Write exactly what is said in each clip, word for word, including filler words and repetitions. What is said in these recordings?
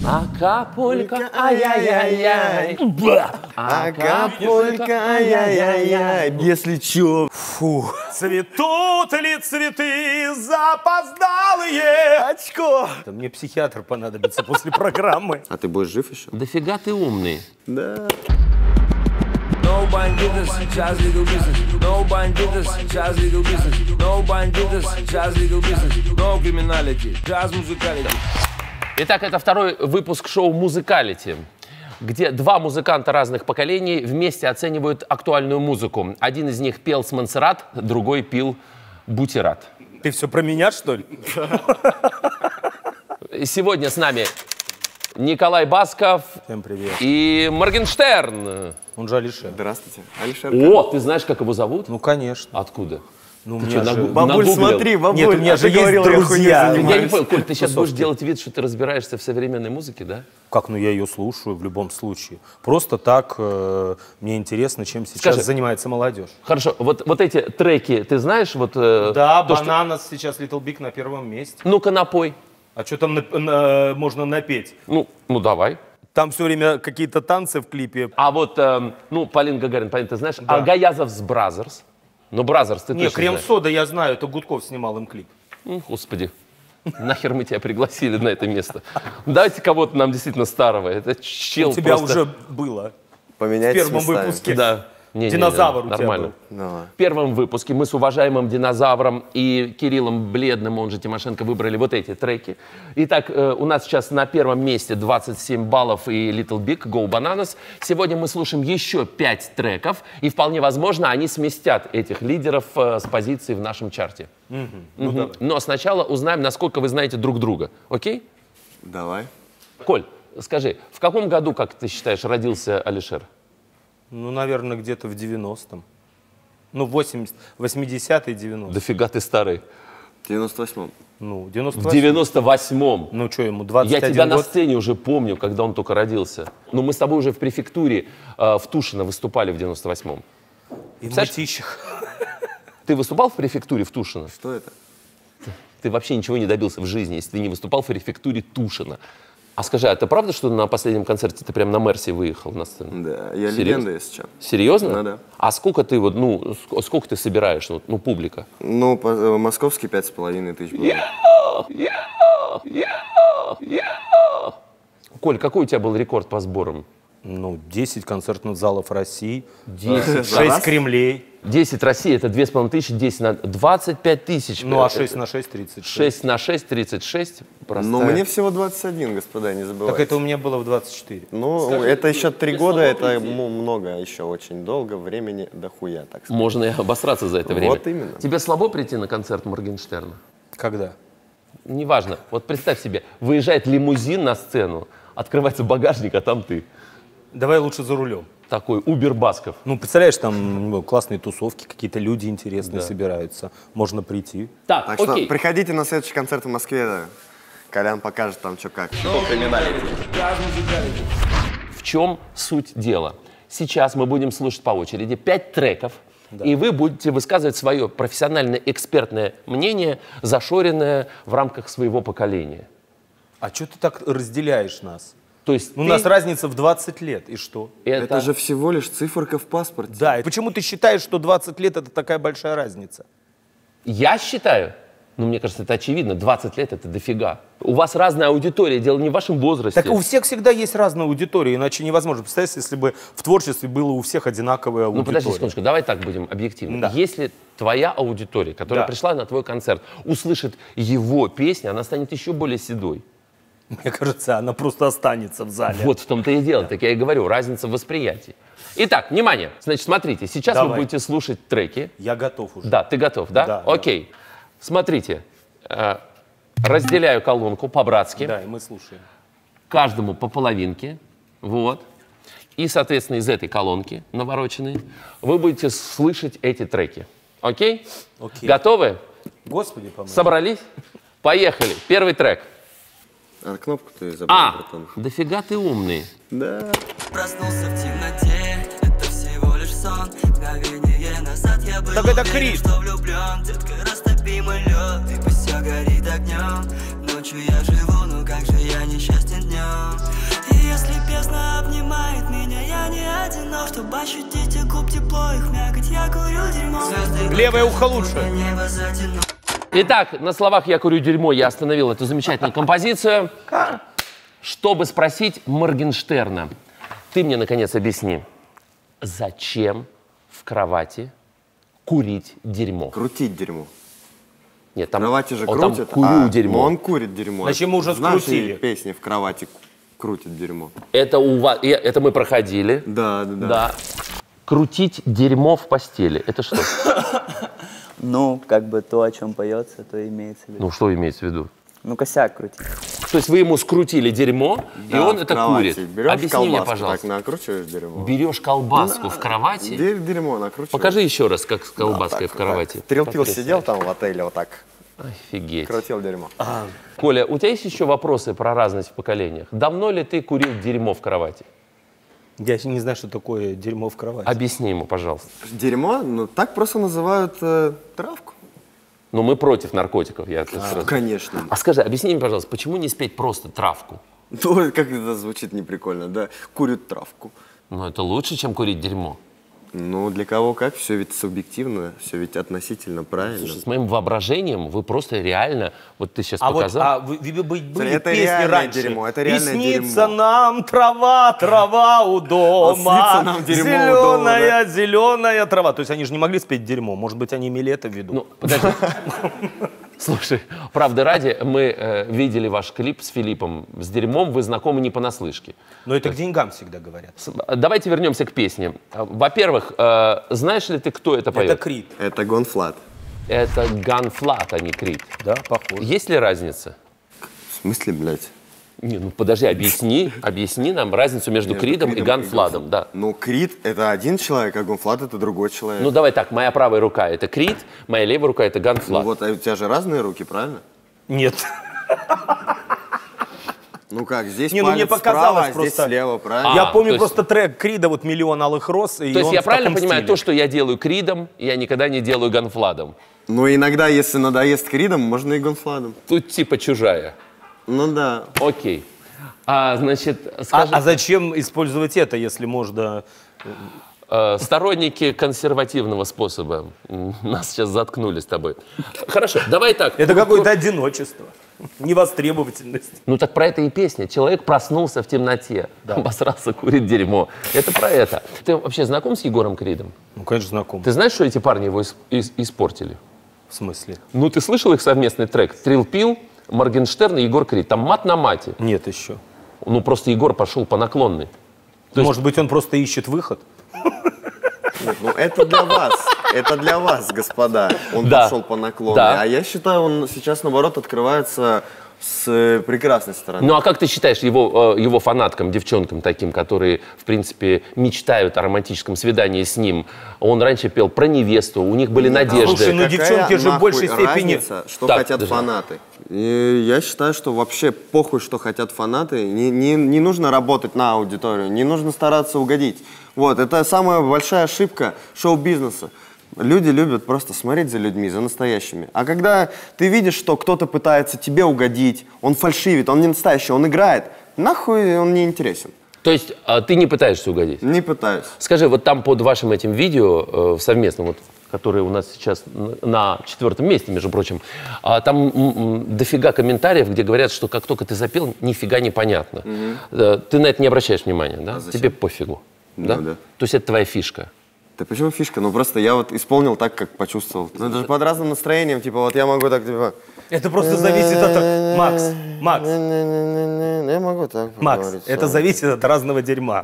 Акапулько, ай-яй-яй-яй. Акапулько, ай-яй-яй-яй. Если чё. Фу. Цветут ли цветы запоздалые? Очко. Мне психиатр понадобится после программы. А ты будешь жив еще? Дофига ты умный. Да. No bandidos, jazz legal business. No bandidos, jazz legal business. No bandidos, jazz legal business. No criminality, jazz musicality. Итак, это второй выпуск шоу «Музыкалити», где два музыканта разных поколений вместе оценивают актуальную музыку. Один из них пел с Монсеррат, другой пил бутерат. Ты все про меня, что ли? Сегодня с нами Николай Басков. Всем привет. И Моргенштерн. Он же Алишер. Здравствуйте. Алишер. О, ты знаешь, как его зовут? Ну, конечно. Откуда? Ну, ты у что, меня же... нагу- Бабуль, нагуглил? смотри, бабуль. Нет, у меня а же ты есть говорил, я друзья. хуйней Я не занимаюсь. понял, Коль, ты сейчас будешь Кусочки. делать вид, что ты разбираешься в современной музыке, да? Как, ну я ее слушаю в любом случае. Просто так э, мне интересно, чем сейчас Скажи. занимается молодежь. Хорошо, вот, вот эти треки, ты знаешь? Вот, э, Да, то, что- «Бананас» сейчас Little Big на первом месте. Ну-ка, напой. А что там на- на- можно напеть? Ну, ну, давай. Там все время какие-то танцы в клипе. А вот, эм, ну, Полин Гагарин, Полин, ты знаешь? А Гаязовс Бразерс? Ну, Бразерс, ты Не, точно знаешь. «Крем-сода» я знаю, это Гудков снимал им клип. М, Господи, нахер мы тебя пригласили на это место? Давайте кого-то нам действительно старого. Это чел У тебя просто... уже было. Поменять В первом местами. выпуске. Да. Не, не, не, Динозавр у тебя нормально. был. Давай. В первом выпуске мы с уважаемым Динозавром и Кириллом Бледным, он же Тимошенко, выбрали вот эти треки. Итак, э, у нас сейчас на первом месте двадцать семь баллов и Little Big, Go Bananas. Сегодня мы слушаем еще пять треков, и вполне возможно, они сместят этих лидеров э, с позиции в нашем чарте. Ну, Мгм. давай. Но сначала узнаем, насколько вы знаете друг друга. Окей? Давай. Коль, скажи, в каком году, как ты считаешь, родился Алишер? Ну, наверное, где-то в девяностом. Ну, восемьдесят, восьмидесятые, девяностые. Дофига ты старый. В девяносто восьмом. Ну, девяносто В восьмой. девяносто восьмом. Ну, что ему, двадцать Я один тебя на год? сцене уже помню, когда он только родился. Но мы с тобой уже в префектуре э, в Тушино выступали в девяносто восьмом. И в Знаешь- Мытищах. Ты выступал в префектуре в Тушино? Что это? Ты вообще ничего не добился в жизни, если ты не выступал в префектуре Тушино. А скажи, а это правда, что на последнем концерте ты прям на Мерсе выехал на сцену? Да, я Серьезно? легенда, если что. Серьезно? Ну да. А сколько ты вот, ну, ск- сколько ты собираешь, ну, ну, публика? Ну, по- э, московский пять с половиной тысяч было. Коль, какой у тебя был рекорд по сборам? Ну, десять концертных залов России. десять. шесть Кремлей. десять России, это две с половиной тысячи, десять на двадцать пять тысяч. Ну, а Это- шесть на шесть — тридцать шесть. шесть на шесть, тридцать шесть. Простая. Но мне всего двадцать один, господа, не забывайте. Так это у меня было в двадцать четыре. Ну, это еще три года, это м- много, еще очень долго, времени дохуя, так сказать. Можно и обосраться за это время. Вот именно. Тебе слабо прийти на концерт Моргенштерна? Когда? Неважно. Вот представь себе, выезжает лимузин на сцену, открывается багажник, а там ты. Давай лучше за рулем. Такой Убер Басков. Ну, представляешь, там ну, классные тусовки, какие-то люди интересные собираются. Можно прийти. Так, Так окей. что приходите на следующий концерт в Москве, да. Колян покажет там, что как. В чем суть дела? Сейчас мы будем слушать по очереди пять треков, и вы будете высказывать свое профессиональное экспертное мнение, зашоренное в рамках своего поколения. А что ты так разделяешь нас? То есть Ну, у ты- нас разница в двадцать лет, и что? это, Это же всего лишь циферка в паспорте. Да, и почему ты считаешь, что двадцать лет это такая большая разница? Я считаю, ну, мне кажется, это очевидно, двадцать лет это дофига. У вас разная аудитория, дело не в вашем возрасте. Так у всех всегда есть разная аудитория, иначе невозможно. Представь, если бы в творчестве было у всех одинаковая Ну, аудитория. подожди секундочку, давай так будем объективно. Да. Если твоя аудитория, которая Да. пришла на твой концерт, услышит его песни, она станет еще более седой. Мне кажется, она просто останется в зале. Вот в том-то и дело, так я и говорю, разница в восприятии. Итак, внимание, значит, смотрите, сейчас вы Давай. будете слушать треки. Я готов уже. Да, ты готов, да? Да, да. Окей. Смотрите, э, разделяю колонку по-братски, Да, и мы слушаем. каждому по половинке, вот. И, соответственно, из этой колонки навороченной вы будете слышать эти треки. Окей? Окей. Готовы? Господи, помоги. Собрались? Поехали. Первый трек. А кнопку ты забыл, А, братан. дофига ты умный. Да. Проснулся в темноте, это всего лишь сон. Мгновение назад я был Так это уверен, Крид. что влюблен. Детка, растопи мой лед, и пусть все горит огнем. Ночь ночью я живу, но как же я несчастен днем. И если песня обнимает меня, я не одинок. Чтобы ощутить и губ тепло, их мякоть, я курю дерьмо. Звезды Левое ухо лучше. небо затяну. Итак, на словах «Я курю дерьмо» я остановил эту замечательную композицию, чтобы спросить Моргенштерна. Ты мне, наконец, объясни, зачем в кровати курить дерьмо? Крутить дерьмо. Нет, В там, кровати же он крутит. там курю а, дерьмо. ну, он курит дерьмо. Значит, мы уже В нашей скрутили. песне в кровати крутит дерьмо. Это у вас, и это мы проходили. Да, да, да. Да. Крутить дерьмо в постели. Это что? Ну, как бы то, о чем поется, то имеется в виду. Ну, что имеется в виду? Ну, косяк крутить. То есть вы ему скрутили дерьмо, и Да, он в это кровати. курит. Берешь Объясни колбаску, мне, пожалуйста. так накручиваешь дерьмо. Берешь колбаску в кровати. Дер- Дерьмо накручиваешь. Покажи еще раз, как с колбаской Так, в кровати. так. Трилпил Потрясающе. сидел там в отеле вот так, Офигеть. крутил дерьмо. Коля, у тебя есть еще вопросы про разность в поколениях? Давно ли ты курил дерьмо в кровати? Я еще не знаю, что такое дерьмо в кровати. Объясни ему, пожалуйста. Дерьмо, ну так просто называют э, травку. Ну, мы против наркотиков, я это сразу. Конечно. А скажи, объясни мне, пожалуйста, почему не спеть просто травку? Ну, как это звучит неприкольно, да? Курят травку. Ну, это лучше, чем курить дерьмо. Ну, для кого как, все ведь субъективно, все ведь относительно правильно. Слушай, с моим воображением вы просто реально, вот ты сейчас А вот показал. а, вы, вы- вы- были Это песни реальное раньше. дерьмо, это И реальное снится дерьмо. нам трава, трава у дома. снится нам дерьмо у дома, Зеленая, зеленая трава. То есть они же не могли спеть дерьмо. Может быть, они имели это в виду. Ну, подожди. Слушай, правда ради, мы э, видели ваш клип с Филиппом. С дерьмом вы знакомы не понаслышке. Но это к деньгам всегда говорят. С- Давайте вернемся к песне. Во-первых, э, знаешь ли ты, кто это поет? Это Крид. Это Гонфлат. Это Gunflat, а не Крид. Да, похоже. Есть ли разница? В смысле, блядь? Не, ну подожди, объясни, объясни нам разницу между, Между Кридом, и Кридом Ганфладом, да. Ну, Крид — это один человек, а Гонфлат — это другой человек. Ну давай так, моя правая рука это Крид, моя левая рука это Ну Ганфлат. вот, а у тебя же разные руки, правильно? Нет. Ну как, здесь Не, ну мне палец показалось справа, а здесь просто. слева, правильно? Я А, помню то есть- просто трек Крида, вот «Миллион алых роз». И То есть он я в правильно таком понимаю, стиле. то, что я делаю Кридом, я никогда не делаю Ганфладом. Ну иногда, если надоест Кридом, можно и Гонфладом. Тут типа чужая. Ну да. Окей. А, значит, А, скажи, а зачем использовать это, если можно... э, сторонники консервативного способа м, нас сейчас заткнули с тобой. Хорошо, давай так. Это какое-то одиночество, невостребовательность. Ну так про это и песня. Человек проснулся в темноте, обосрался, курит дерьмо. Это про это. Ты вообще знаком с Егором Кридом? Ну, конечно, знаком. Ты знаешь, что эти парни его ис- ис- испортили? В смысле? Ну ты слышал их совместный трек? Трилпил, Моргенштерн и Егор Крид. Там мат на мате. Нет еще. Ну просто Егор пошел по наклонной. То есть- Может быть, он просто ищет выход? Нет, ну это для вас. Это для вас, господа. Он Да. пошел по наклону. Да. А я считаю, он сейчас, наоборот, открывается с э, прекрасной стороны. Ну а как ты считаешь его, э, его фанаткам, девчонкам таким, которые, в принципе, мечтают о романтическом свидании с ним? Он раньше пел про невесту, у них были надежды. слушай, ну, Какая девчонки же в нахуй большей степени- разница, что Так, хотят подожди. фанаты. И я считаю, что вообще похуй, что хотят фанаты. Не, не, не нужно работать на аудиторию, не нужно стараться угодить. Вот, это самая большая ошибка шоу-бизнеса. Люди любят просто смотреть за людьми, за настоящими. А когда ты видишь, что кто-то пытается тебе угодить, он фальшивит, он не настоящий, он играет, нахуй он не интересен. То есть а, ты не пытаешься угодить? Не пытаюсь. Скажи, вот там под вашим этим видео э, совместным, вот, которое у нас сейчас на- на четвертом месте, между прочим, а, там м, м, дофига комментариев, где говорят, что как только ты запел, нифига непонятно. Э, Ты на это не обращаешь внимания, да? А зачем? Тебе пофигу. Да? Ну да. То есть это твоя фишка. Да почему фишка? Ну просто я вот исполнил так, как почувствовал. Ну это же под разным настроением, типа вот я могу так, типа... Это просто зависит от... Макс, Макс, Я могу так Макс, поговорить. это зависит от разного дерьма.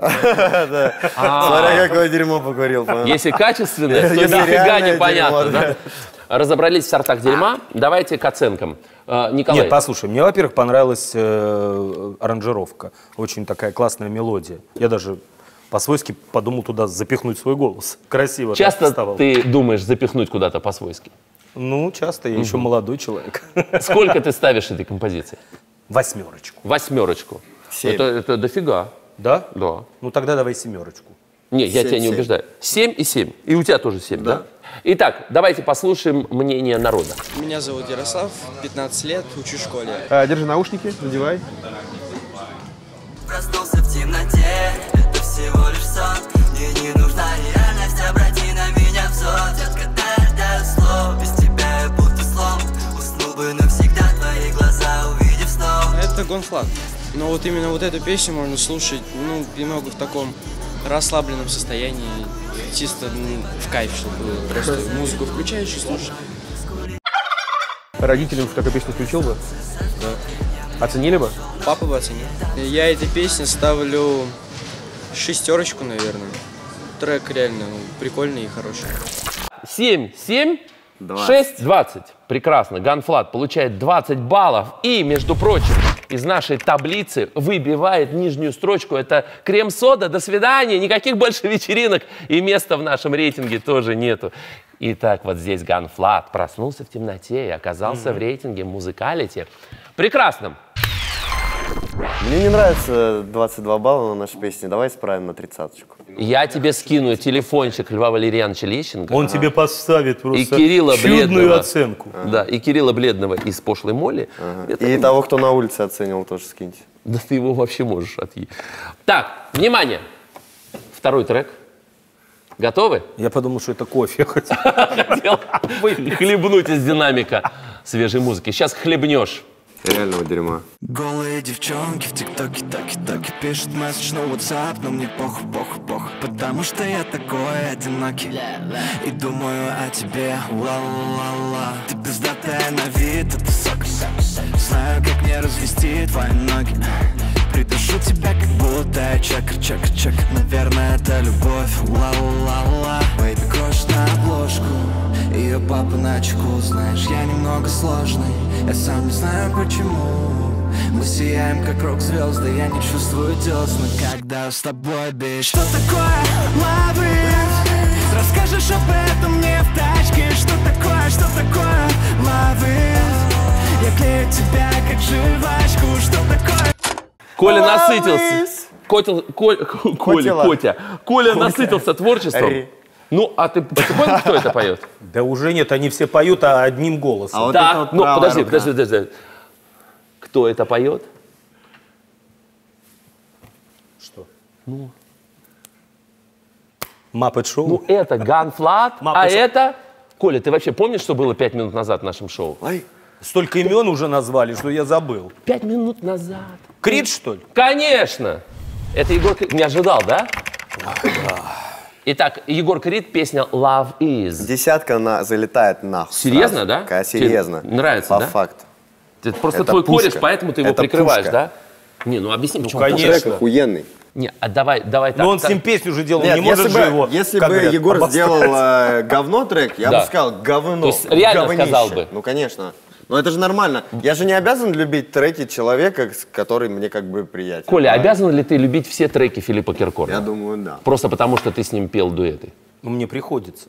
Смотря какое дерьмо покурил. понял? Если качественное, то Если нифига реальное непонятно. дерьмо, Да? Разобрались в сортах дерьма, давайте к оценкам. Э, Николай, Нет, послушай, мне, во-первых, понравилась э, аранжировка. Очень такая классная мелодия. Я даже по-свойски подумал туда запихнуть свой голос. Красиво так часто вставал. ты думаешь запихнуть куда-то по-свойски? Ну, часто. Я еще молодой человек. Сколько ты ставишь этой композиции? Восьмерочку. Восьмерочку. Семь. Это, это дофига. Да? Да. Ну, тогда давай семерочку. Не, я семь, тебя не семь. убеждаю. семь и семь. И у тебя тоже семь, да? Да. Итак, давайте послушаем мнение народа. Меня зовут Ярослав, пятнадцать лет, учусь в школе. А, держи наушники, надевай. Проснулся в темноте, это всего лишь сон. Мне не нужна реальность, обрати на меня взор. Детка, дай, дай слов, без тебя я будто слом. Уснул бы навсегда, твои глаза увидев снова. Это Гонфлат. Но вот именно вот эту песню можно слушать, ну, немного в таком расслабленном состоянии, чисто ну, в кайф, чтобы было. Просто музыку включаешь и слушаешь. Родителям такую песню включил бы? Да. Оценили бы? Папа бы оценил. Я этой песне ставлю шестерочку, наверное. Трек реально ну, прикольный и хороший. семь, семь, двадцать. шесть, двадцать. Прекрасно. Ганфлат получает двадцать баллов. И, между прочим, из нашей таблицы выбивает нижнюю строчку. Это крем-сода. До свидания. Никаких больше вечеринок. И места в нашем рейтинге тоже нету. Итак, вот здесь Ганфлат проснулся в темноте и оказался mm-hmm. в рейтинге музыкалити. Прекрасно. Мне не нравится двадцать два балла на нашей песне. Давай исправим на тридцаточку. Я тебе скину телефончик Льва Валерьяновича Лещенко. Он ага. тебе поставит просто и Кирилла чудную Бледного, оценку. Ага. Да, и Кирилла Бледного из «Пошлой Молли». Ага. Это... И того, кто на улице оценил, тоже скиньте. Да ты его вообще можешь отъесть. Так, внимание. Второй трек. Готовы? Я подумал, что это кофе. Хотел хлебнуть из динамика свежей музыки. Сейчас хлебнешь. Реального дерьма. Голые девчонки в тиктоке, таки-таки пишут месседж на WhatsApp, но мне похуй, похуй, похуй, потому что я такой одинокий и думаю о тебе, ла-ла-ла. Ты пиздатая на вид, это сок. Знаю, как мне развести твои ноги. Придушу тебя, как будто я чекер, чекер, чекер. Наверное, это любовь, ла-ла-ла. Бэйби крошит на обложку, ее папа на чеку. Знаешь, я немного сложный, я сам не знаю почему. Мы сияем, как рок-звезды, я не чувствую десны, когда с тобой, бич. Что такое love it? Расскажешь об этом мне в тачке. Что такое, что такое love it? Я клею тебя, как жвачку. Что такое? Коля насытился. Котел, Коль, Коля, Котя. Коля насытился творчеством. Ну, а ты, ты понял, кто это поет? Да уже нет, они все поют а одним голосом. А вот да, это вот ну подожди, рука. подожди, подожди. Кто это поет? Что? Ну. Muppet Show? Ну, это Ганфлат, а это... Коля, ты вообще помнишь, что было пять минут назад в нашем шоу? Ай. Столько имен уже назвали, что я забыл. Пять минут назад. Крид, что ли? Конечно! Это Егор Крид. Не ожидал, да? Итак, Егор Крид, песня «Love Is». Десятка на, залетает нахуй. Серьезно, сразу. да? Ка- серьезно. Тебе нравится, По да? факту. Это просто Это твой пушка. кореш, поэтому ты его Это прикрываешь, пушка. да? Не, ну объясни, почему. конечно. Трек охуенный. Не, а давай, давай так. Но он так. с ним песню уже делал, Нет, не может если же бы, его, если как бы говорят, Егор обосрать. сделал э, говно трек, я Да. бы сказал говно. То есть реально говнище. сказал бы? Ну, конечно. Но это же нормально. Я же не обязан любить треки человека, с- который мне как бы приятен. Коля, правильно? обязан ли ты любить все треки Филиппа Я Киркорова? думаю, да. Просто потому, что ты с ним пел дуэты. Ну, мне приходится.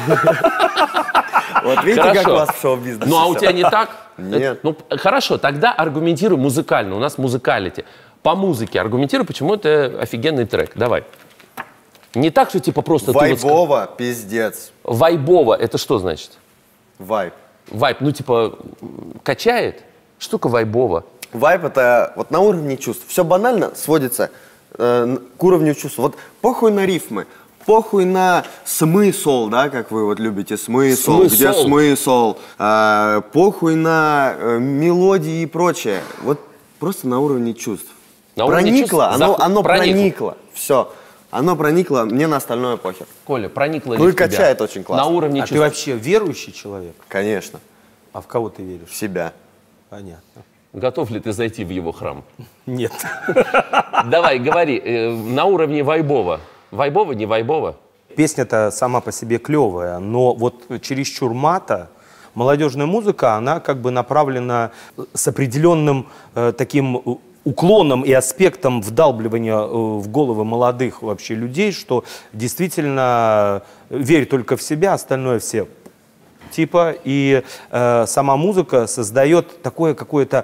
Вот видите, Хорошо. как у вас в шоу-бизнесе. Ну, а у всё? тебя не так? Нет. Ну, хорошо, тогда аргументируй музыкально. У нас музыкалити. По музыке аргументируй, почему это офигенный трек. Давай. Не так, что типа просто... ты вот ск- Вайбово, пиздец. Вайбово, это что значит? Вайб. Вайб, ну типа м, качает? Что такое вайбово? Вайб это вот на уровне чувств. Все банально сводится э, н- к уровню чувств. Вот похуй на рифмы, похуй на смысл, да, как вы вот любите, смысл, Смысл. где смысл, э, похуй на э, мелодии и прочее. Вот просто на уровне чувств. На уровне проникло, чувств? оно, Заху- оно проникло. проникло. Все. Оно проникло, мне на остальное похер. Коля, проникло ли Ну и в тебя? качает очень классно. На уровне А ты чувств. вообще верующий человек? Конечно. А в кого ты веришь? В себя. Понятно. Готов ли ты зайти в его храм? Нет. Давай, говори, э, на уровне вайбова. Вайбова, не вайбова? Песня-то сама по себе клевая, но вот чересчур мата, молодежная музыка, она как бы направлена с определенным э, таким уклоном и аспектом вдалбливания э, в головы молодых вообще людей, что действительно верь только в себя, остальное все типа, и э, сама музыка создает такое какое-то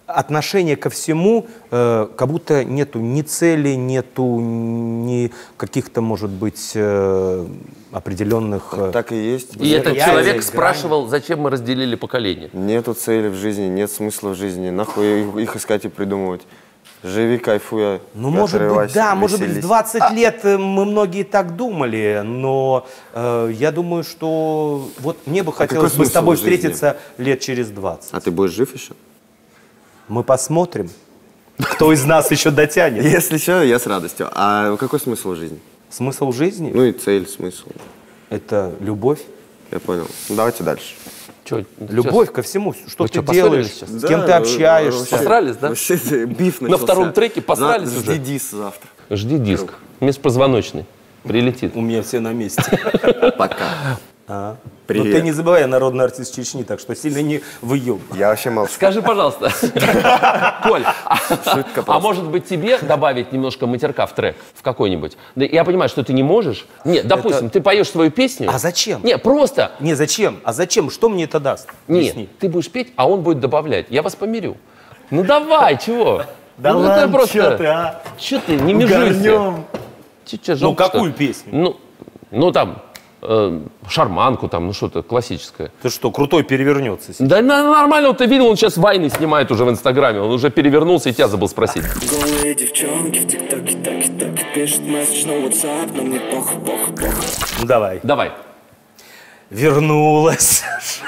отношение ко всему, э, как будто нету ни цели, нету ни каких-то, может быть, э, определенных... Э, Так и есть. И этот Я человек заиграю. спрашивал, зачем мы разделили поколение. Нету цели в жизни, нет смысла в жизни. Нахуй их, их искать и придумывать. Живи, кайфуя. Ну, может быть, да, может быть, в двадцать лет э, мы многие так думали, но э, я думаю, что вот мне бы хотелось бы с тобой в жизни? встретиться лет через двадцать. А ты будешь жив еще? Мы посмотрим, кто из нас еще дотянет. Если что, я с радостью. А какой смысл в жизни? Смысл жизни Ну и цель, смысл. — это любовь. Я понял. Ну, давайте дальше. Чё, Любовь сейчас? ко всему, что Вы ты чё, делаешь, поссорились сейчас? с кем ты общаешься. вообще- Посрались, да? Вообще биф На начался. втором треке посрались За- уже? Жди дис завтра. Жди диск. Межпозвоночный. Прилетит. У меня все на месте. Пока. А. Привет. Ну ты не забывай, я народный артист Чечни, так что сильно не выеб. Я вообще молчу. Скажи, пожалуйста, Коль, а, Шутка а просто. может быть тебе добавить немножко матерка в трек, в какой-нибудь? Да, я понимаю, что ты не можешь. Нет, допустим, ты поешь свою песню. А зачем? Не, просто. Не, зачем? А зачем? Что мне это даст? Нет, Объясни. ты будешь петь, а он будет добавлять. Я вас помирю. Ну давай, чего? Да ну, ладно, это просто... чё ты, а? Чё ты, не межуйся. Угорнём. Чё тебе Ну, жалко, какую что- песню? Ну, ну там, э, шарманку, там, ну что-то классическое. Ты что, крутой перевернется сейчас? Да на- нормально, вот ты видел, он сейчас вайны снимает уже в Инстаграме, он уже перевернулся и тебя забыл спросить. Голые девчонки в ТикТоке, таки, таки пишут месседж на WhatsApp, но мне пох, пох, пох. Ну давай. Давай. Вернулась.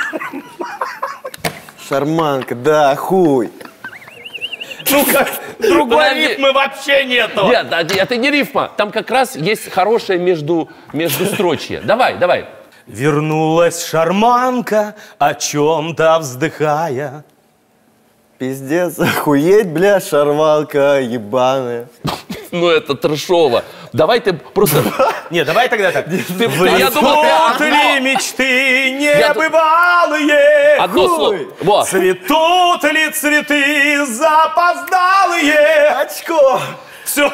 Шарманка, да, хуй. Ну как, другой Подожди. ритмы вообще нету. Нет, да, это не рифма, там как раз есть хорошее между, между строчье. Давай, давай. Вернулась шарманка, о чем-то вздыхая. Пиздец, охуеть, бля, шарманка ебаная. Ну это трэшово. Давай ты просто... Не, давай тогда так. Ты- я думал, Цветут ты- ли мечты Я тут- небывалые? Одно слово. Вот. Цветут ли цветы запоздалые? Очко. Все.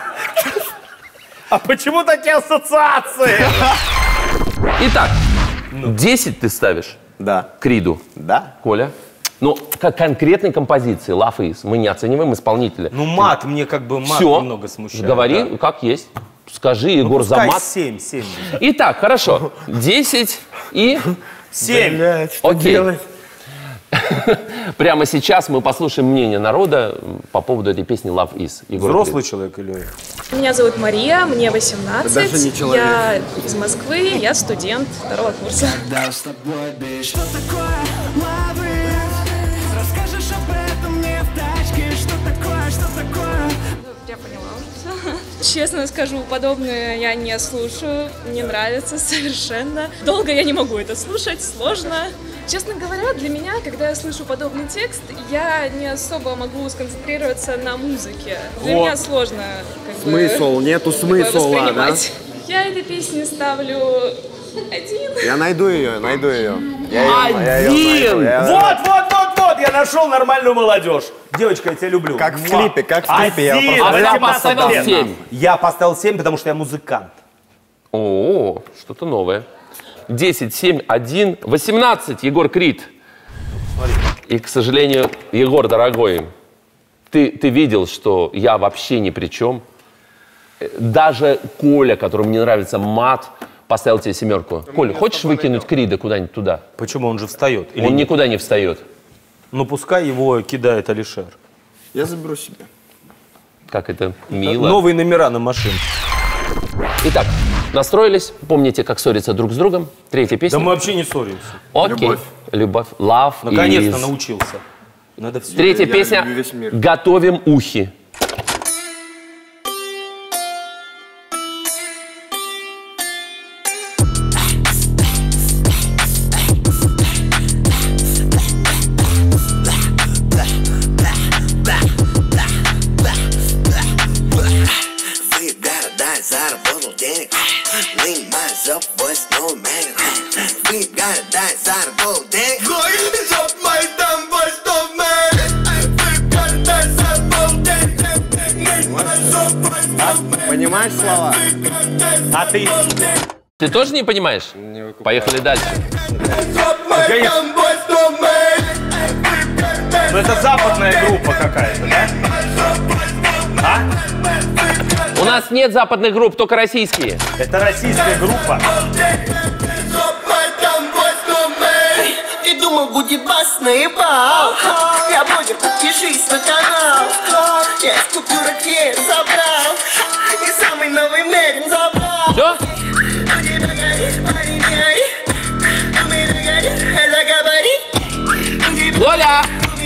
А почему такие ассоциации? Итак, десять ты ставишь Да. Криду. Да? Коля? Ну, как конкретной композиции, Love Is. Мы не оцениваем исполнителя. Ну мат, мне как бы мат Все, немного смущает. говори, да. как есть. Скажи, Егор, за Пускай мат. семь, семь. Итак, хорошо. десять и... семь. Блядь, что Окей. делать? Прямо сейчас мы послушаем мнение народа по поводу этой песни Love Is. Егор Взрослый Крид. человек или... Меня зовут Мария, мне восемнадцать. Даже не человек. Я из Москвы, я студент второго курса. Да, с тобой, бич. Что такое love is? Расскажешь об этом мне в тачке. Что такое, что такое? Я поняла уже все. Честно скажу, подобное я не слушаю, не нравится совершенно. Долго я не могу это слушать, сложно. Честно говоря, для меня, когда я слышу подобный текст, я не особо могу сконцентрироваться на музыке. Для О. меня сложно как бы, Смысл, нету такое смысла, да? воспринимать. Я этой песне ставлю один. Я найду ее, найду ее. Я её- я её Один! найду, я- Вот, вот, вот, вот, я нашел нормальную молодежь. Девочка, я тебя люблю. Как в Муа. клипе, как в клипе, я Один, просто- А я восемнадцать поставил лет. семь. Я поставил семь, потому что я музыкант. О, что-то новое. десять, семь, один, восемнадцать, Егор Крид. И, к сожалению, Егор, дорогой, ты, ты видел, что я вообще ни при чем. Даже Коля, которому не нравится мат, поставил тебе семерку. Коля, хочешь выкинуть Крида куда-нибудь туда? Почему он же встает? Или Он нет? никуда не встает. Ну пускай его кидает Алишер. Я заберу себе. Как это мило. Новые номера на машине. Итак, настроились. Помните, как ссориться друг с другом. Третья песня. Да мы вообще не ссоримся. Окей. Любовь. Любовь. Love Наконец-то is... научился. Надо все. Третья Я песня. люблю весь мир. Готовим ухи. Вы города заработал денег. Lean myself, boys, no man. Вы города заработал денег. Понимаешь слова? А ты? Ты тоже не понимаешь? Поехали дальше. Конечно. Ну это западная группа какая-то, да? А? У нас нет западных групп, только российские. Это российская группа. Ты думал, будет бас наебал? Я блогер, подпишись на канал. Я из купюрок фея собрал. И самый новый Мерин забрал. Все? Коля!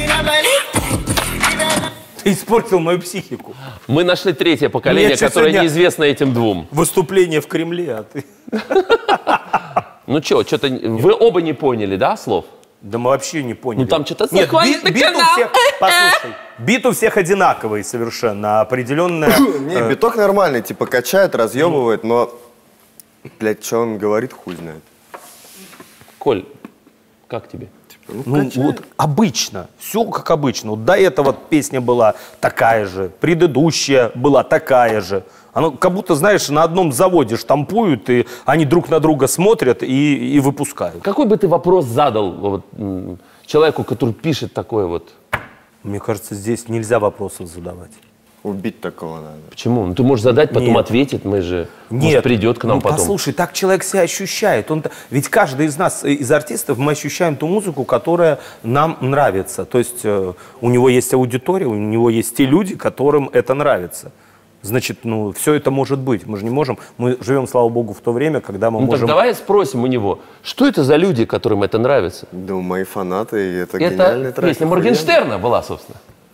Ты испортил мою психику. Мы нашли третье поколение, которое неизвестно этим двум. Выступление в Кремле, а ты... Ну что, что-то вы оба не поняли, да, слов? Да мы вообще не поняли. Ну там что-то Нет, бит, бит у всех, послушай, бит у всех одинаковый совершенно, определенная... Не, биток нормальный, типа качает, разъебывает, но, блядь, что он говорит, хуй знает. Коль, как тебе? Ну, ну вот обычно, все как обычно. Вот до этого песня была такая же, предыдущая была такая же. Оно как будто, знаешь, на одном заводе штампуют, и они друг на друга смотрят и, и выпускают. Какой бы ты вопрос задал вот, человеку, который пишет такое вот? Мне кажется, здесь нельзя вопросов задавать. Убить такого надо. Почему? Ну ты можешь задать, потом Нет. ответит, мы же... Нет, может, придет к нам ну, потом. Послушай, так человек себя ощущает. Он, ведь каждый из нас, из артистов, мы ощущаем ту музыку, которая нам нравится. То есть э, у него есть аудитория, у него есть те люди, которым это нравится. Значит, ну, все это может быть. Мы же не можем... Мы живем, слава богу, в то время, когда мы ну, можем... Так давай спросим у него, что это за люди, которым это нравится? Да, мои фанаты, и это, это гениальный трек. Песня Моргенштерна была, собственно.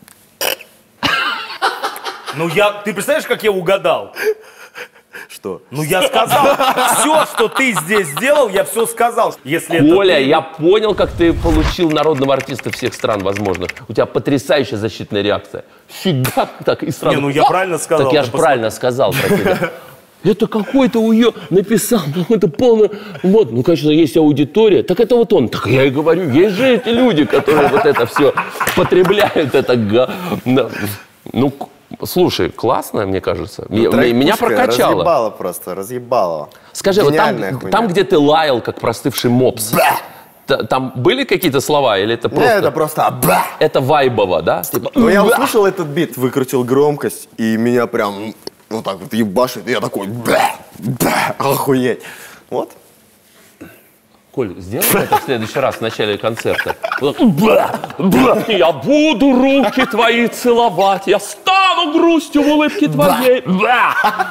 Ну, я... Ты представляешь, как я угадал? Что? Ну, я сказал, все, что ты здесь сделал, я все сказал. Если Коля, это ты... я понял, как ты получил народного артиста всех стран возможных. У тебя потрясающая защитная реакция. Фига так и сразу. Не, ну я О! правильно сказал. Так я же правильно сказал про тебя. Это какой-то у нее написал, какой-то полный... Вот, ну, конечно, есть аудитория. Так это вот он. Так я и говорю, есть же эти люди, которые вот это все потребляют. Это... Ну, слушай, классно, мне кажется. Ну, я, меня прокачало. Разъебало просто, разъебало. Скажи, вот там, там, где ты лаял, как простывший мопс, там были какие-то слова или это просто... Нет, это просто... Бля! Это вайбово, да? Типа... Ну, я услышал этот бит, выкрутил громкость, и меня прям вот так вот ебашит, и я такой... Бля! Бля! Охуеть. Вот. Коль, сделай это в следующий раз в начале концерта. Вот так, бля, бля, я буду руки твои целовать, я стану грустью в улыбке твоей. Бля.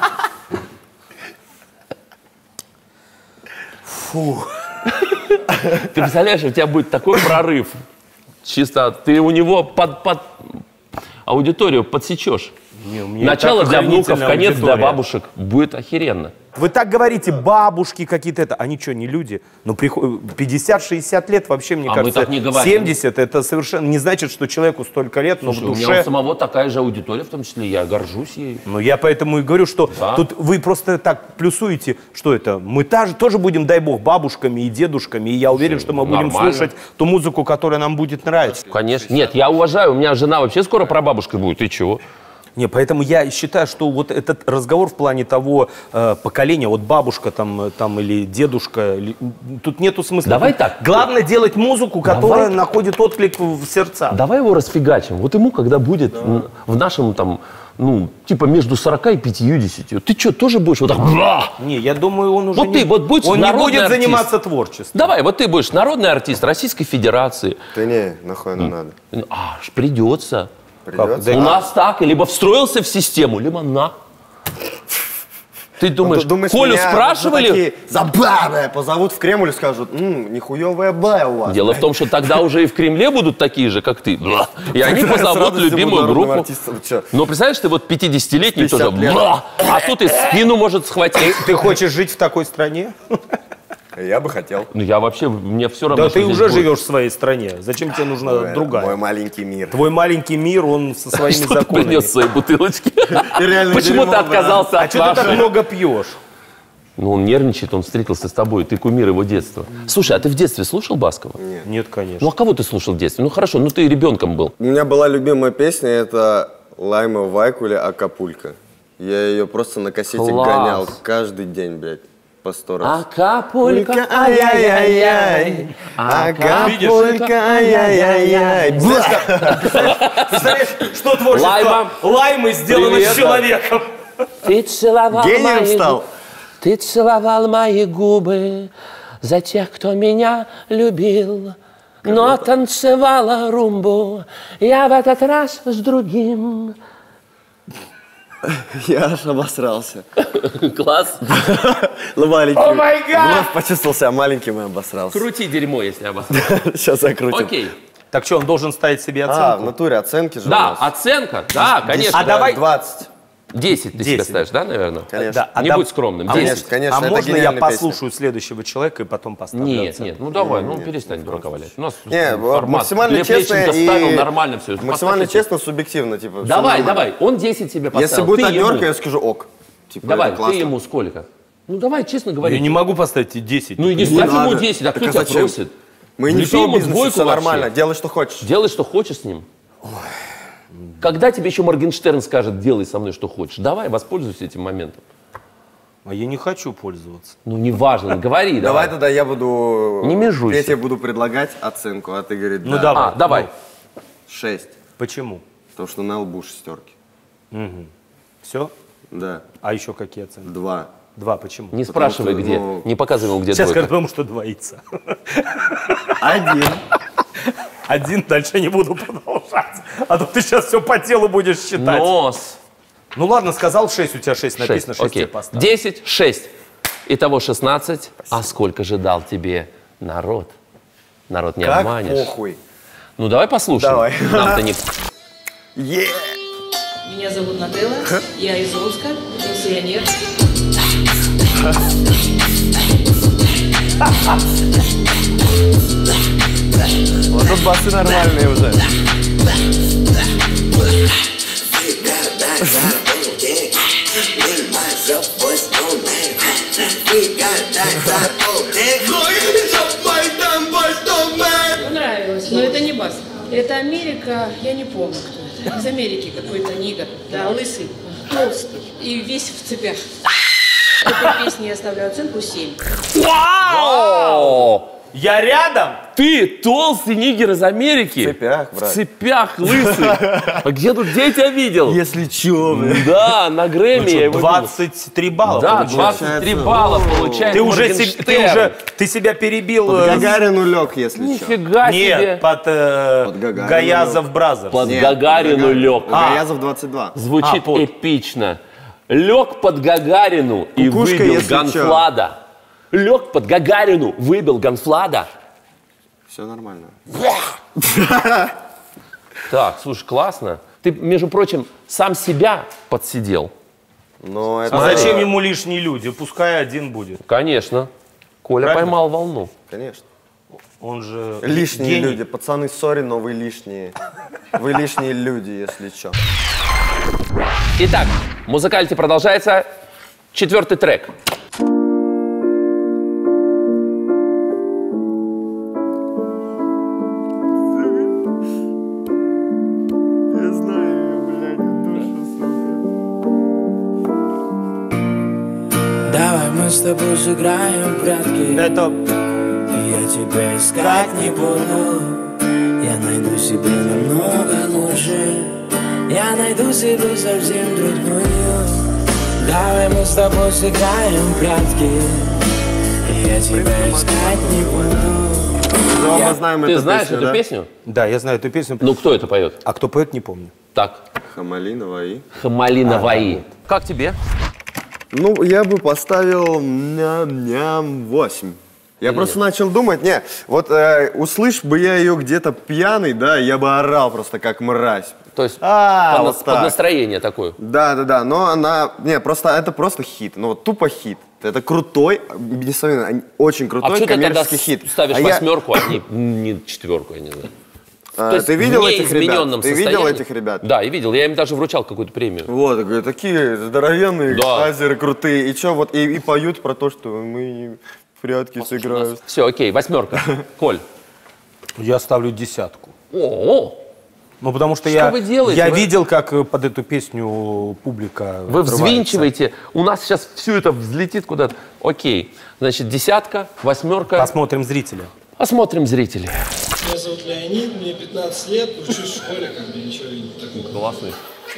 Фу. Ты представляешь, у тебя будет такой прорыв. Чисто ты у него под, под аудиторию подсечешь. Не, начало для внуков, конец аудитория. Для бабушек. Будет охеренно. Вы так говорите, бабушки какие-то это. Они что, не люди? Ну, пятьдесят-шестьдесят лет вообще, мне а кажется, мы так не говорим. семьдесят, это совершенно не значит, что человеку столько лет, но Слушай, в душе... у меня у самого такая же аудитория, в том числе, я горжусь ей. Ну, я поэтому и говорю, что да. Тут вы просто так плюсуете, что это, мы та же, тоже будем, дай бог, бабушками и дедушками, и я уверен, что мы будем Нормально. слушать ту музыку, которая нам будет нравиться. Конечно. Нет, я уважаю, у меня жена вообще скоро прабабушкой будет, и чего? Не, поэтому я считаю, что вот этот разговор в плане того э, поколения, вот бабушка там, там или дедушка, или, тут нету смысла. Давай тут так. Главное делать музыку, которая Давай. находит отклик в сердца. Давай его расфигачим. Вот ему, когда будет да. в нашем там, ну, типа между сорока и пятьюдесятью, ты что, тоже будешь вот так? Не, я думаю, он уже вот не, ты, вот будешь он не будет артист. заниматься творчеством. Давай, вот ты будешь народный артист Российской Федерации. Да не, нахуй оно надо. А, придется. Придется? У нас так, либо встроился в систему, либо на. Ты думаешь, ну, думаешь Колю меня спрашивали? Такие забавные позовут в Кремль и скажут, м-м, нихуевая бая у вас. Дело в том, что тогда уже и в Кремле будут такие же, как ты. И они позовут любимую группу. Но представляешь, ты вот пятидесятилетний тоже, а тут и спину может схватить. Ты хочешь жить в такой стране? Я бы хотел. Ну я вообще, мне все равно. Да ты уже живешь в своей стране. Зачем тебе нужна Ой, другая? Мой маленький мир. Твой маленький мир, он со своими что законами. Ты принес свои бутылочки? Почему ты отказался А от что ты так много пьешь? Ну он нервничает, он встретился с тобой, ты кумир его детства. Слушай, а ты в детстве слушал Баскова? Нет. Нет, конечно. Ну а кого ты слушал в детстве? Ну хорошо, ну ты ребенком был. У меня была любимая песня, это Лайма Вайкуля «Акапулько». Я ее просто на кассете Класс. гонял каждый день, блядь. по сто раз. Акапулько, ай-яй-яй-яй. Акапулько, ай-яй-яй-яй. Представляешь, что творчество Лайма. Лаймы сделано Привет. с человеком. Ты целовал Гением мои стал. губы, ты целовал мои губы за тех, кто меня любил. Но танцевала румбу я в этот раз с другим. Я аж обосрался. Класс. Ну, маленький. О май гад! Вновь почувствовал себя маленьким и обосрался. Крути дерьмо, если обосрал. Сейчас закрутим. Окей. Так что, он должен ставить себе А, в оценку? натуре оценки же у Да, нас. оценка, да, конечно. А давай- двадцать. десять ты себе десять. ставишь, да, наверное? Конечно. Да, а Не да- будь скромным. а десять. Конечно, конечно. а это можно я гениальная песня. послушаю следующего человека и потом поставлю Нет, оценку? нет, ну давай, ну перестань дурака валять. У нас Не, формат. максимально Лев честно Лещенко и... ставил нормально все. Максимально Поставь честно, субъективно. Типа, всё Давай, нормально. давай, он десять себе поставил. Если будет ты ему. однерка, я скажу ок. Типа, Давай, это ты классно. ему сколько? Ну давай, честно говори. Я не могу поставить тебе десять. Ну и не Не ставь ему надо. десять, а Так кто а тебя зачем? просит? Мы не в Влепи ему шоу-бизнесе, двойку все вообще. нормально. Делай, что хочешь. Делай, что хочешь с ним. Когда тебе еще Моргенштерн скажет, делай со мной, что хочешь? Давай, воспользуйся этим моментом. А я не хочу пользоваться. Ну, неважно, говори, Давай давай. тогда я буду... Не межуйся. Я тебе буду предлагать оценку, а ты говоришь, Ну, да. давай. А, давай. Шесть. Почему? Потому что на лбу шестерки. Все? Да. А еще какие оценки? Два. Два, почему? Не спрашивай, что, где. ну, Не показывай ему, где Сейчас двойка. скажу, потому что двоится. Один. Один, дальше не буду продолжать. А то ты сейчас все по телу будешь считать. Нос. Ну ладно, сказал шесть, у тебя шесть написано, Шесть, шесть тебе окей. поставлю. Десять, шесть. Итого шестнадцать. А сколько же дал тебе народ? Народ не Как обманешь. похуй. Ну, давай послушаем. Давай. Нам-то не... Е. Меня зовут Нателла, я из Омска, пенсионер. Вот тут басы нормальные уже. Понравилось, но это не бас. Это Америка, я не помню, кто это. Из Америки какой-то нигер, да, лысый, толстый и весь в цепях. Этой песне я оставляю оценку семь. Вау! Я рядом? Ты толстый нигер из Америки? В цепях, брат. В цепях, лысый. А где тут, где я тебя видел? Если чё, бля. Да, на Грэмми я его видел. двадцать три балла Да, получается. двадцать три балла получает Ты уже, се- ты Моргенштерн. уже ты себя перебил. Под э, Гагарину лег, если чё. Нифига себе. Нет, под, э, Под Гагарину Гаязов Бразерс. Под Нет, Гагарину Гагар- лег. А. Гаязов двадцать два. Звучит А, под. эпично. Лег под Гагарину и Кукушка, выбил если чё. Ганфлада. Лег под Гагарину, выбил Ганфлада. Все нормально. Так, слушай, классно. Ты, между прочим, сам себя подсидел. Но это... А зачем ему лишние люди? Пускай один будет. Конечно. Коля Правильно? поймал волну. Конечно. Он же Лишние гений. люди. Пацаны, сори, но вы лишние. Вы лишние люди, если что. Итак, музыкалити продолжается. Четвертый трек. Я знаю, блядь, душу, Давай мы с тобой сыграем в прятки. Это Я тебя искать не буду. Я найду себе намного лучше. Я найду себе совсем другую. Давай мы с тобой сыграем в прятки. Я тебя искать не буду. Мы знаем Ты эту знаешь песню, эту да? песню? Да, я знаю эту песню. Ну, кто это поет? А кто поет, не помню. Так, Хамалинова и... Хамалина Ваи. Как тебе? Ну, я бы поставил ням-ням восемь. Я просто начал думать, не, вот э, услышь бы я ее где-то пьяный, да, я бы орал просто как мразь. То есть А, под, вот под так. настроение такое. Да, да, да, но она, не, просто это просто хит, ну вот тупо хит. Это крутой, несомненно, очень А крутой почему ты тогда коммерческий хит. ставишь А я- восьмерку, а не, не четверку, я не знаю? А, То есть ты видел в этих ребят? неизмененном Ты видел состоянии? этих ребят? Да, я видел. Я им даже вручал какую-то премию. Вот, говорю, такие здоровенные, Да. азеры крутые. И что, вот, и, и поют про то, что мы в прятки сыграем. Все, окей, восьмерка. Коль. Я ставлю десятку. О, Ну, потому что, Что я, вы делаете? я Вы- видел, как э, под эту песню публика Вы отрывается. взвинчиваете, у нас сейчас все это взлетит куда-то. Окей, значит, десятка, восьмерка. Посмотрим зрителя. Посмотрим зрителей. Меня зовут Леонид, мне пятнадцать лет, учусь в школе, как бы ничего такого. Классный.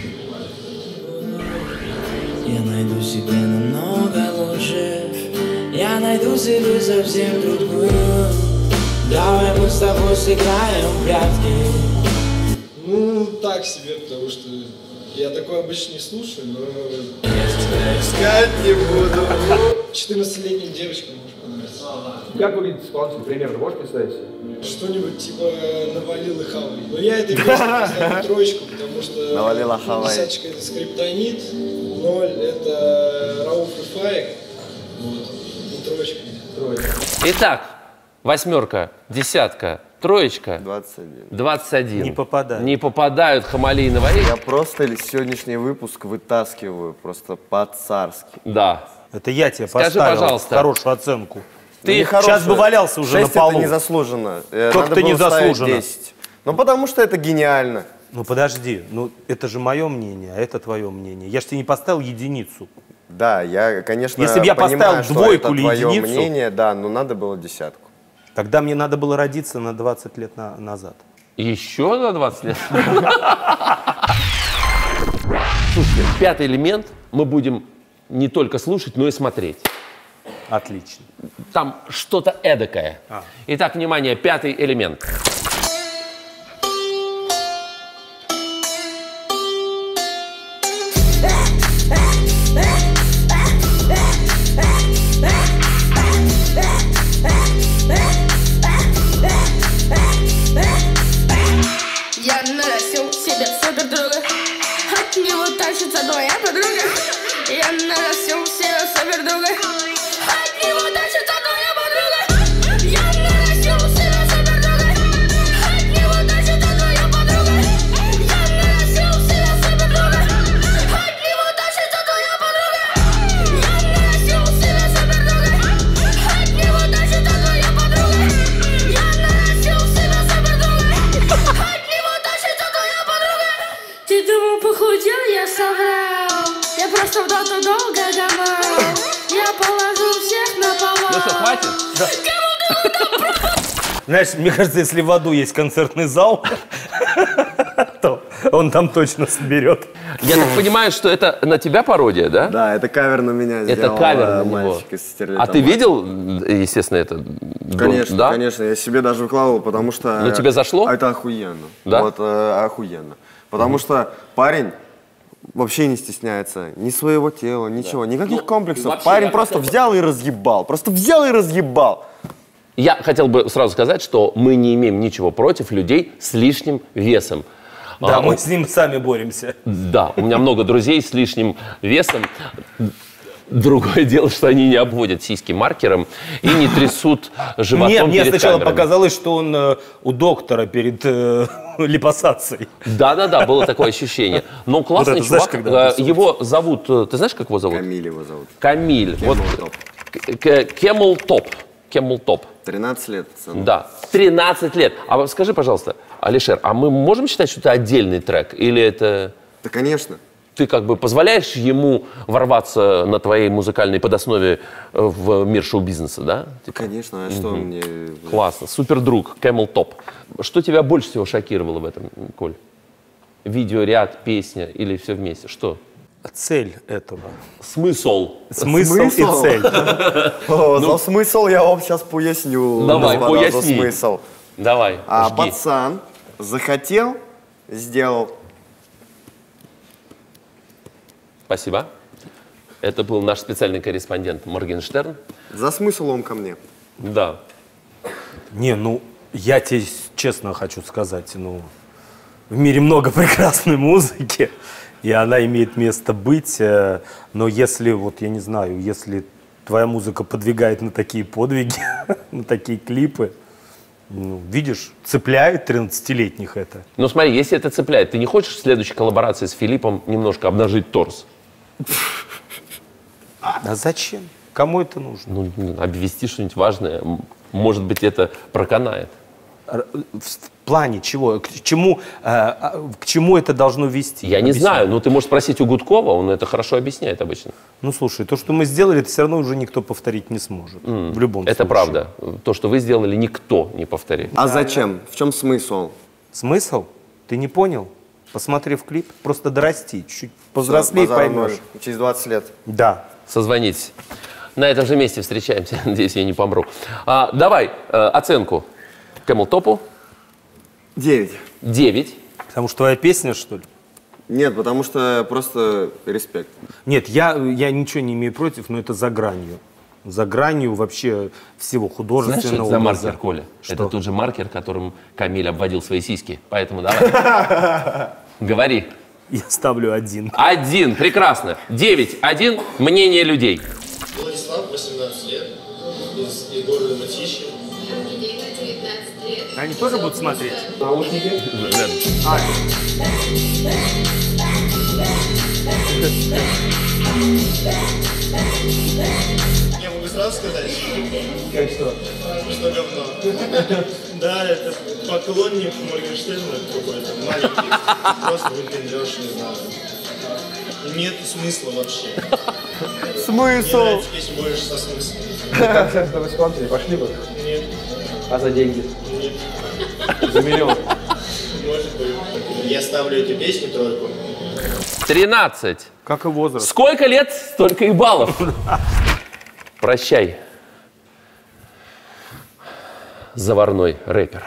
Я найду себе намного лучше. Я найду себе совсем другую. Давай мы с тобой сыграем в прятки. Ну, так себе, потому что я такое обычно не слушаю, но... Искать не буду. четырнадцатилетним девочкам может понравиться. Как выглядит исполнитель? Примерно можешь представить? Что-нибудь типа «Навалил и хавай». Но я этой песне поставлю троечку, потому что... «Навалила хавай». Десяточка — это Скриптонит, ноль — это Рауф и Фаик. Вот. И троечка. Троечка. Итак, восьмерка, десятка, троечка. двадцать один. двадцать один. Не попадают. Не попадают Хамали и Наваи. Я просто сегодняшний выпуск вытаскиваю просто по-царски. Да. Это я тебе Скажи, поставил пожалуйста. хорошую оценку. Ты сейчас бы валялся уже шесть на полу. это незаслуженно. Э, Как надо ты было ставить незаслуженно? десять. Ну, потому что это гениально. Ну подожди, ну это же мое мнение, а это твое мнение. Я же тебе не поставил единицу. Да, я, конечно, Если бы я понимаю, поставил что двойку это или твое единицу- мнение, да, но надо было десятку. Тогда мне надо было родиться на двадцать лет на- назад. Еще на двадцать лет? Слушайте, пятый элемент мы будем не только слушать, но и смотреть. Отлично. Там что-то эдакое. А. Итак, внимание, пятый элемент. Я нарастил себе супер друга, от него тащится твоя подруга. Я нарастил себе супер друга, от него тащится твоя подруга. Я нарастил себе супер друга, от него тащится твоя подруга. Я нарастил себе супер друга, от него тащится твоя подруга. Я нарастил себе супер друга, от него тащится твоя подруга. Я нарастил себе супер друга. Ты думал, похудел, я соврал. Я просто в доту долго гамал. Я положу всех на повал. Ну что, хватит? Знаешь, мне кажется, если в аду есть концертный зал, то он там точно соберет. Я так понимаю, что это на тебя пародия, да? Да, это кавер на меня сделал. Это кавер на э, него. мальчик из Стерлитамака. А ты видел, естественно, это? Конечно, да? конечно, я себе даже выкладывал, потому что... Ну, тебе зашло? Это охуенно. Да? Вот, э, охуенно. Потому что парень вообще не стесняется ни своего тела, ничего, никаких комплексов. вообще, Парень я просто хотел бы- взял и разъебал, просто взял и разъебал. Я хотел бы сразу сказать, что мы не имеем ничего против людей с лишним весом. Да, А, мы у- с ним сами боремся. Да, у меня много друзей с лишним весом. Другое дело, что они не обводят сиськи маркером и не трясут животом Нет, мне перед сначала камерами. показалось, что он э, у доктора перед э, липосацией. Да-да-да, было такое ощущение. Но классный Вот это, знаешь, чувак. когда э, тусуется. Его зовут, э, ты знаешь, как его зовут? Камиль его зовут. Камиль. Camel Вот, Top. к- к- Camel Top. Camel Top. тринадцать лет, пацаны. Да, тринадцать лет. А вот скажи, пожалуйста, Алишер, а мы можем считать, что это отдельный трек? Или это... Да, конечно. Ты как бы позволяешь ему ворваться на твоей музыкальной подоснове э, в мир шоу-бизнеса, да? Типа? Конечно, а что Мгм. мне... Классно. Супер друг, Camel Top. Что тебя больше всего шокировало в этом, Коль? Видеоряд, песня или все вместе? Что? Цель этого. Смысл. Смысл, и цель. О, за смысл я вам сейчас поясню. Ну, Давай, господа, за поясни. смысл. Давай, А жги. пацан захотел, сделал. Спасибо. Это был наш специальный корреспондент Моргенштерн. За смысл он ко мне. Да. Не, ну, я тебе честно хочу сказать, ну, в мире много прекрасной музыки, и она имеет место быть, э, но если, вот я не знаю, если твоя музыка подвигает на такие подвиги, на такие клипы, ну, видишь, цепляет тринадцатилетних это. Ну смотри, если это цепляет, ты не хочешь в следующей коллаборации с Филиппом немножко обнажить торс? А зачем? Кому это нужно? Ну, обвести что-нибудь важное. М, Может быть, это проканает. Р- плане чего? К чему, э, к чему это должно вести? Я не Объясни. знаю, но ты можешь спросить у Гудкова, он это хорошо объясняет обычно. Ну, слушай, то, что мы сделали, это все равно уже никто повторить не сможет. Mm. В любом это случае. правда. То, что вы сделали, никто не повторит. А зачем? В чем смысл? Смысл? Ты не понял? Посмотри в клип, просто дорасти, чуть-чуть повзрослей, Всё, базара поймешь. ноль. Через двадцать лет. Да. Созвонитесь. На этом же месте встречаемся. Надеюсь, я не помру. А, давай э, оценку Camel Top'у. Девять. Девять. Потому что твоя песня, что ли? Нет, потому что просто респект. Нет, я, я ничего не имею против, но это за гранью. За гранью вообще всего Знаешь, художественного. что это за образа. маркер, Коля? Что? Это тот же маркер, которым Камиль обводил свои сиськи. Поэтому давай. Говори. Я ставлю один. Один. Прекрасно. Девять. Один. Мнение людей. Владислав, восемнадцать лет, из, из города Мытищи. Они тоже будут смотреть? Наушники. А. Я могу сразу сказать? Как что? Что говно. Да, это поклонник Моргенштерна какой-то, маленький, просто выпендрёж, не знаю. И нет смысла вообще. Смысл? Мне нравится песня больше со смыслом. Как сейчас в исполнителе? Пошли бы? Нет. А за деньги? Нет. За миллион? Может быть. Я ставлю эту песню тройку. Тринадцать. Как и возраст. Сколько лет, столько и баллов. Прощай. Заварной рэпер.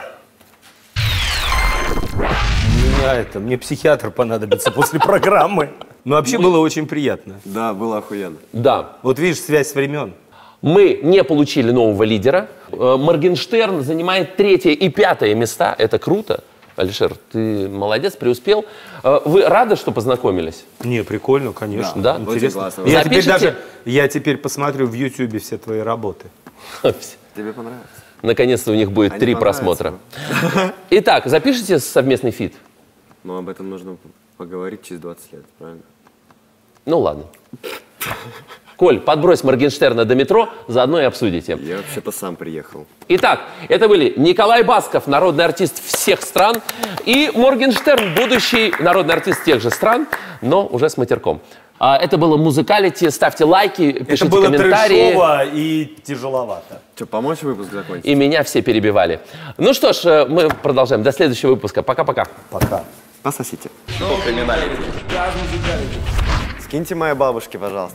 Меня это, мне психиатр понадобится после программы. Но вообще было очень приятно. Да, было охуенно. Да. Вот видишь, связь времен. Мы не получили нового лидера. Э, Моргенштерн занимает третье и пятое места. Это круто. Алишер, ты молодец, преуспел. Э, Вы рады, что познакомились? Не, прикольно, конечно. Да? Очень Интересно. классно. Я теперь, Запишите? даже, я теперь посмотрю в Ютьюбе все твои работы. Тебе понравилось? Наконец-то у них будет Они три понравятся. просмотра. Итак, запишите совместный фит. Но об этом нужно поговорить через двадцать лет, правильно? Ну ладно. Коль, подбрось Моргенштерна до метро, заодно и обсудите. Я вообще-то сам приехал. Итак, это были Николай Басков, народный артист всех стран, и Моргенштерн, будущий народный артист тех же стран, но уже с матерком. А, это было Музыкалити. Ставьте лайки, пишите Это было комментарии. трэшово и тяжеловато. Что, помочь выпуск закончить? И меня все перебивали. Ну что ж, э, мы продолжаем. До следующего выпуска. Пока-пока. Пока. Пососите. Криминалити. Скиньте моей бабушке, пожалуйста.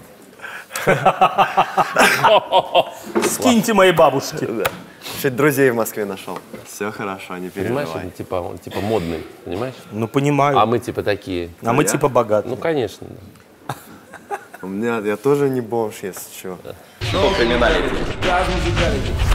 Скиньте моей бабушке. Чуть друзей в Москве нашел. Все хорошо, не Понимаешь, переживай. он типа, он типа модный, понимаешь? Ну, понимаю. А мы типа такие. А мы я? типа богатые. Ну, конечно. У меня, я тоже не бомж, если что. Криминалити. Jazz Musicality.